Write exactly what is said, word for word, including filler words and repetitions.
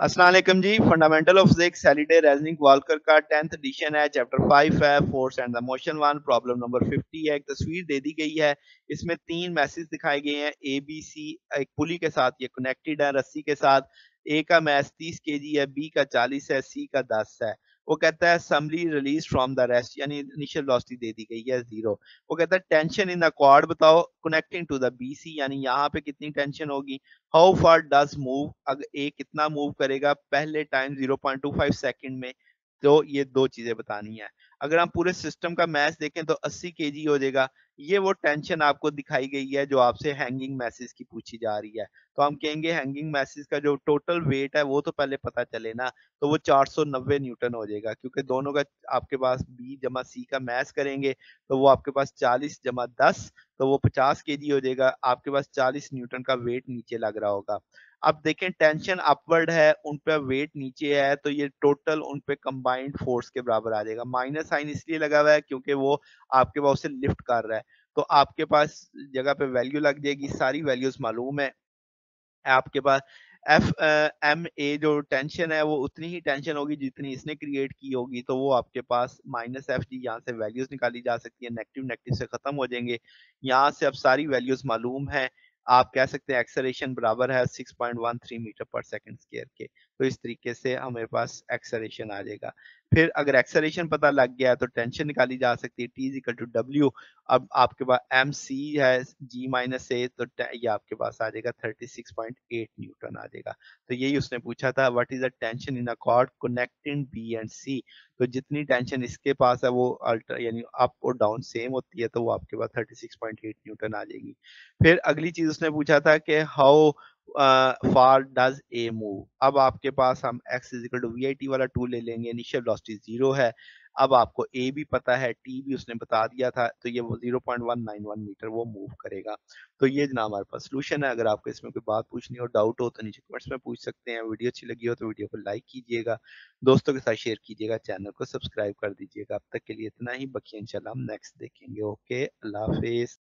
अस्सलाम वालेकुम जी। Fundamental of physics Halliday Resnick Walker का टेंथ एडिशन है। चैप्टर फाइव है, force and the motion one. Problem number fifty है। एक तस्वीर दे दी गई है, इसमें तीन मैसेज दिखाए गए हैं ए बी सी। एक पुली के साथ ये कनेक्टेड है रस्सी के साथ। ए का मैस तीस केजी है, बी का चालीस है, सी का दस है। वो कहता है समली रिलीज फ्रॉम द रेस्ट, यानी इनिशियल वेलोसिटी दे दी गई है जीरो। वो कहता है टेंशन इन द क्वाड बताओ connecting to the B C, यानी यहाँ पे कितनी टेंशन होगी। हाउ फार डज मूव, अगर ए कितना मूव करेगा पहले time zero point two five second में। तो ये दो चीजें बतानी है। अगर हम पूरे सिस्टम का मैस देखें तो अस्सी केजी हो जाएगा। ये वो टेंशन आपको दिखाई गई है जो आपसे हैंगिंग मैसेज की पूछी जा रही है। तो हम कहेंगे हैंगिंग मैसेज का जो टोटल वेट है वो तो पहले पता चले ना। तो वो चार सौ नब्बे न्यूटन हो जाएगा, क्योंकि दोनों का आपके पास बी जमा सी का मैस करेंगे तो वो आपके पास चालीस जमा दस, तो वो पचास केजी हो जाएगा। आपके पास चालीस न्यूटन का वेट नीचे लग रहा होगा। अब देखें टेंशन अपवर्ड है, उन पे वेट नीचे है, तो ये टोटल उन पे कंबाइंड फोर्स के बराबर आ जाएगा। माइनस साइन इसलिए लगा हुआ है क्योंकि वो आपके पास उसे लिफ्ट कर रहा है। तो आपके पास जगह पे वैल्यू लग जाएगी, सारी वैल्यूज मालूम है आपके पास। एफ एम ए जो टेंशन है वो उतनी ही टेंशन होगी जितनी इसने क्रिएट की होगी, तो वो आपके पास माइनस एफ जी। यहाँ से वैल्यूज निकाली जा सकती है, नेगेटिव नेगेटिव से खत्म हो जाएंगे। यहाँ से अब सारी वैल्यूज मालूम है। आप कह सकते हैं एक्सेलरेशन बराबर है six point one three metre पर सेकंड स्क्वायर के। तो इस तरीके से हमारे पास एक्सेलरेशन आ जाएगा। फिर अगर एक्सेलरेशन पता लग गया तो टेंशन निकाली जा सकती है, T is equal to W. अब आपके पास एम सी है जी माइनस ए, तो टे- ये आपके पास आ जाएगा thirty six point eight newton आ जाएगा। तो यही उसने पूछा था, what is the tension in a cord connecting B and C. तो जितनी टेंशन इसके पास है वो अल्टर यानी अप और डाउन सेम होती है, तो वो आपके पास thirty six point eight newton आ जाएगी। फिर अगली चीज उसने पूछा था कि how far does A move. अब आपके पास हम X is equal to V I T वाला टूल ले लेंगे, इनिशियल वेलोसिटी जीरो है। अब आपको ए भी पता है, टी भी उसने बता दिया था, तो ये वो zero point one nine one metre वो मूव करेगा। तो ये जनाब हमारे पास सॉल्यूशन है। अगर आपको इसमें कोई बात पूछनी हो, डाउट हो, तो नीचे कमेंट्स में पूछ सकते हैं। वीडियो अच्छी लगी हो तो वीडियो को लाइक कीजिएगा, दोस्तों के साथ शेयर कीजिएगा, चैनल को सब्सक्राइब कर दीजिएगा। अब तक के लिए इतना ही, बाकी इंशाल्लाह हम नेक्स्ट देखेंगे। ओके, अल्लाह हाफिज।